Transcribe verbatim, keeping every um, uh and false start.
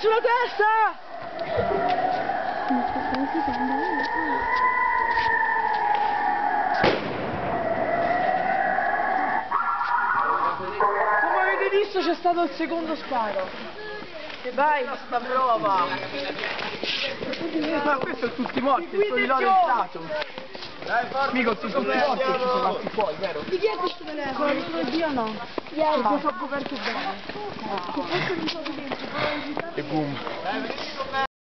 sulla testa! Come avete visto c'è stato il secondo sparo. E vai, sta prova. Ma questo è tutti morti, il solidore è stato. Mico tutti morti e ci sono altri fuori, vero? Di chi è questo telefono? Io no. Io no. Sono coperto bene. E boom.